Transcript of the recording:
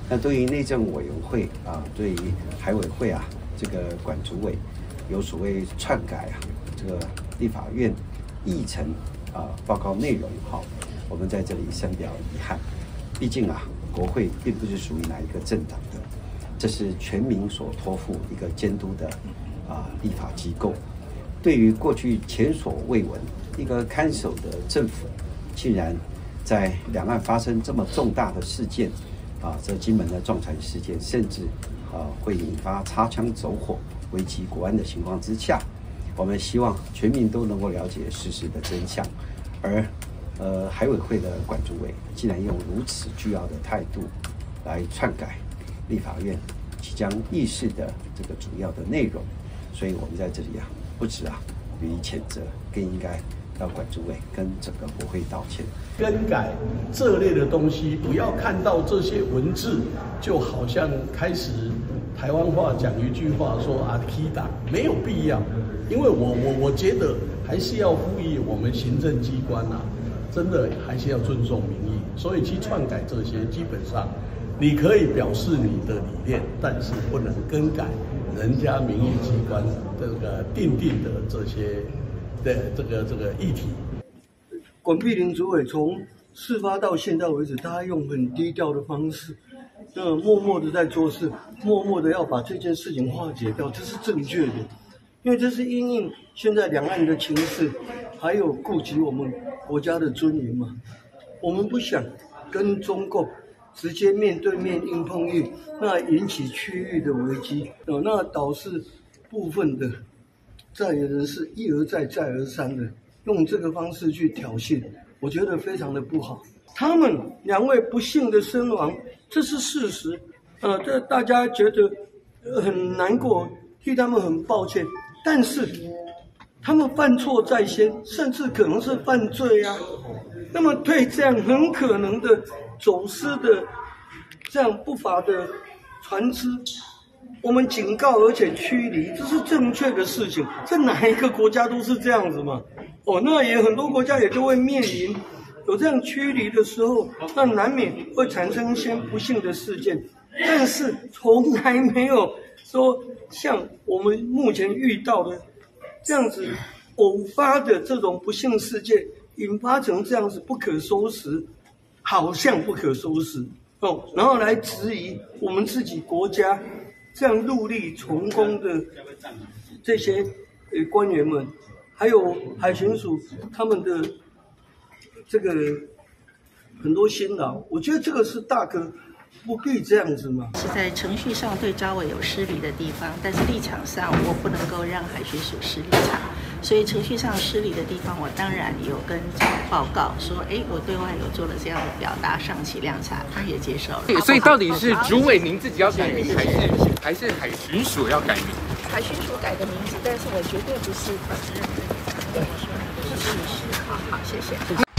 那对于内政委员会啊，对于海委会啊，这个管主委有所谓篡改啊，这个立法院议程啊报告内容哈，我们在这里深表遗憾。毕竟啊，国会并不是属于哪一个政党的，这是全民所托付一个监督的立法机构。对于过去前所未闻一个看守的政府，竟然在两岸发生这么重大的事件这金门的撞船事件，甚至会引发擦枪走火、危及国安的情况之下，我们希望全民都能够了解事实的真相。而海委会的管主委竟然用如此倨傲的态度来篡改立法院即将议事的这个主要的内容，所以我们在这里不止予以谴责，更应该要管主委跟整个国会道歉。 更改这类的东西，不要看到这些文字，就好像开始台湾话讲一句话说踢党，没有必要。因为我觉得还是要呼吁我们行政机关真的还是要尊重民意，所以去篡改这些，基本上你可以表示你的理念，但是不能更改人家民意机关这个定的这些的这个议题。 管碧玲主委从事发到现在为止，他用很低调的方式，默默的在做事，默默的要把这件事情化解掉，这是正确的，因为这是因应现在两岸的情势，还有顾及我们国家的尊严嘛。我们不想跟中共直接面对面硬碰硬，那引起区域的危机，那导致部分的在野人士一而再再而三的用这个方式去挑衅，我觉得非常的不好。他们两位不幸的身亡，这是事实，这大家觉得很难过，替他们很抱歉。但是他们犯错在先，甚至可能是犯罪那么对这样很可能的走私的这样不法的船只，我们警告而且驱离，这是正确的事情。在哪一个国家都是这样子嘛？那也很多国家也都会面临有这样驱离的时候，那难免会产生一些不幸的事件。但是从来没有说像我们目前遇到的这样子偶发的这种不幸事件，引发成这样子不可收拾，好像不可收拾然后来质疑我们自己国家这样戮力从公的这些官员们，还有海巡署他们的这个很多辛劳，我觉得这个是大可不必这样子嘛。 是在程序上对招委有失礼的地方，但是立场上我不能够让海巡署失立场，所以程序上失礼的地方，我当然有跟报告说，我对外有做了这样的表达，上起谅查，他也接受了。 所以到底是主委您自己要改名，还是海巡署要改名？ 海巡署改的名字，但是我绝对不是本人跟我说，是事实。好，谢谢。